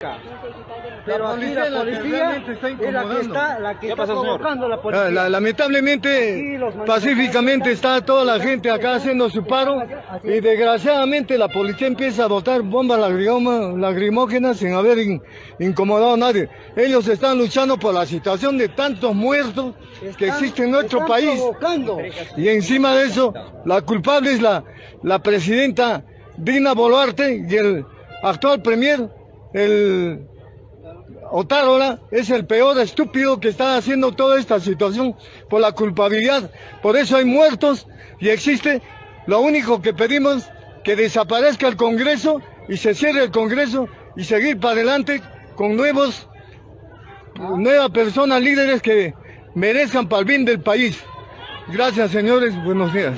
Pero aquí la policía es la que está provocando la policía. Lamentablemente, pacíficamente está toda la gente acá haciendo su paro y desgraciadamente la policía empieza a botar bombas lacrimógenas sin haber incomodado a nadie. Ellos están luchando por la situación de tantos muertos que existen en nuestro país. Y encima de eso, la culpable es la presidenta Dina Boluarte y el actual premier, el Otárola, es el peor estúpido que está haciendo toda esta situación por la culpabilidad. Por eso hay muertos y existe. Lo único que pedimos, que desaparezca el Congreso y se cierre el Congreso y seguir para adelante con nuevas personas, líderes que merezcan para el bien del país. Gracias, señores. Buenos días.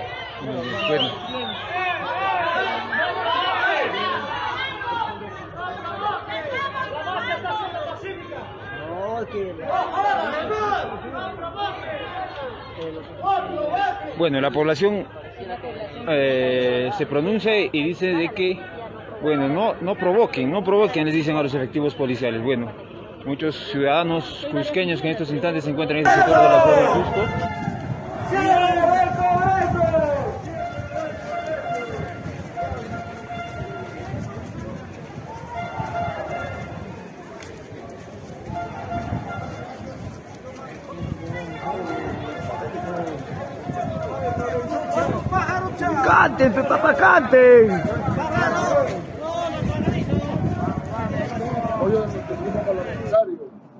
Bueno, la población se pronuncia y dice de que, bueno, no provoquen, les dicen a los efectivos policiales. Bueno, muchos ciudadanos cusqueños que en estos instantes se encuentran en este sector de la Flor del Cusco. ¡Canten, papá, canten! Apoyo de nuestro grupo parlamentario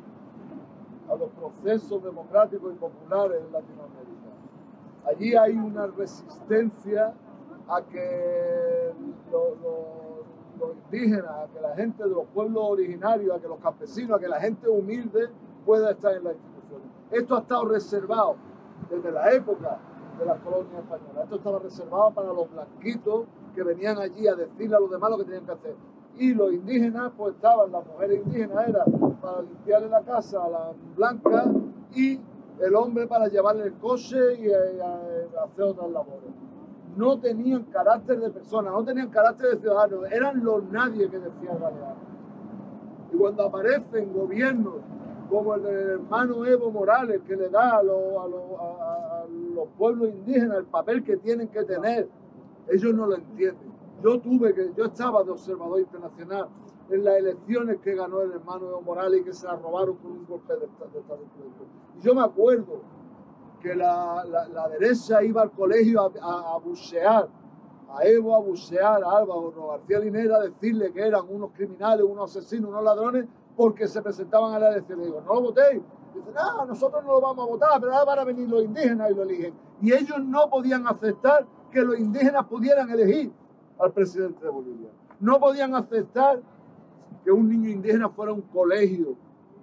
a los procesos democráticos y populares en Latinoamérica. Allí hay una resistencia a que los indígenas, a que la gente de los pueblos originarios, a que los campesinos, a que la gente humilde pueda estar en las instituciones. Esto ha estado reservado desde la época de las colonias españolas. Esto estaba reservado para los blanquitos que venían allí a decirle a los demás lo que tenían que hacer. Y los indígenas, pues estaban, las mujeres indígenas era para limpiarle la casa a la blanca y el hombre para llevarle el coche y hacer otras labores. No tenían carácter de persona, no tenían carácter de ciudadanos, eran los nadie que decía Galeano. Y cuando aparecen gobiernos como el del hermano Evo Morales, que le da a los pueblos indígenas el papel que tienen que tener, ellos no lo entienden. Yo estaba de observador internacional en las elecciones que ganó el hermano Evo Morales y que se la robaron con un golpe de Estado. Y yo me acuerdo que la derecha iba al colegio a bucear, a Evo, a bucear, a Álvaro García Linera, a decirle que eran unos criminales, unos asesinos, unos ladrones, porque se presentaban a la elección. Y digo, no lo votéis. Dicen, no, nosotros no lo vamos a votar, pero ahora van a venir los indígenas y lo eligen. Y ellos no podían aceptar que los indígenas pudieran elegir al presidente de Bolivia. No podían aceptar que un niño indígena fuera a un colegio,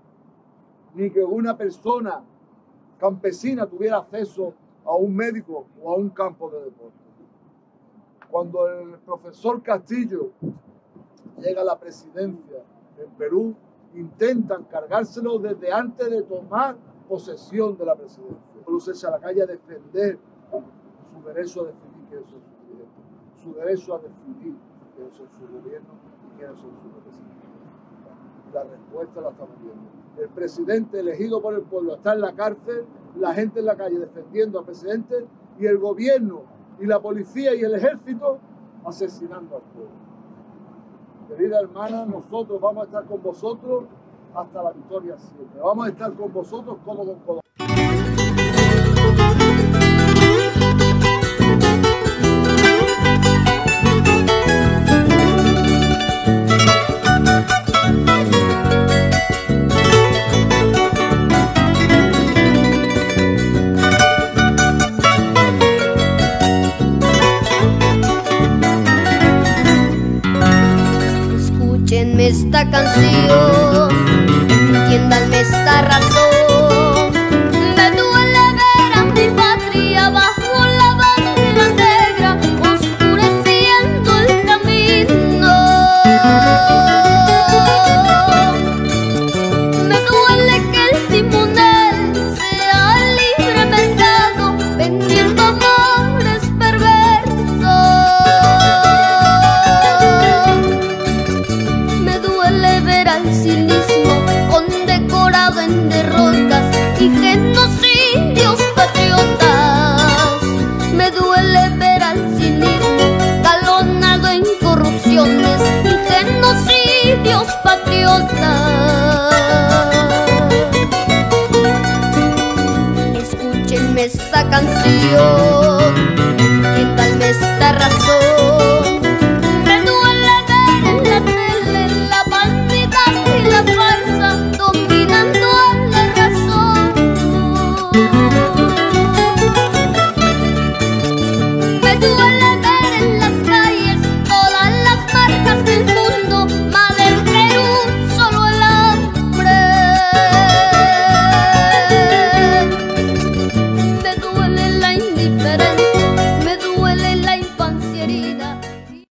ni que una persona campesina tuviera acceso a un médico o a un campo de deporte. Cuando el profesor Castillo llega a la presidencia en Perú, intentan cargárselo desde antes de tomar posesión de la presidencia. Perú se echa a la calle a defender su derecho a decidir quiénes son sus dirigentes, su derecho a decidir quiénes son sus gobiernos y quiénes son sus representantes. La respuesta la estamos viendo. El presidente elegido por el pueblo está en la cárcel, la gente en la calle defendiendo al presidente y el gobierno y la policía y el ejército asesinando al pueblo. Querida hermana, nosotros vamos a estar con vosotros hasta la victoria siempre. Vamos a estar con vosotros codo con codo. Escúchenme esta canción, entiéndanme esta razón. Me duele ver a mi patria bajo la bandera negra, oscureciendo el camino. Me duele que el timonel sea libre mercado, vendiendo amores perversos. Me duele ver al cinismo condecorado en derrotas y genocidios patriotas. Me duele ver al cinismo galonado en corrupciones y genocidios patriotas. Escúchenme esta canción.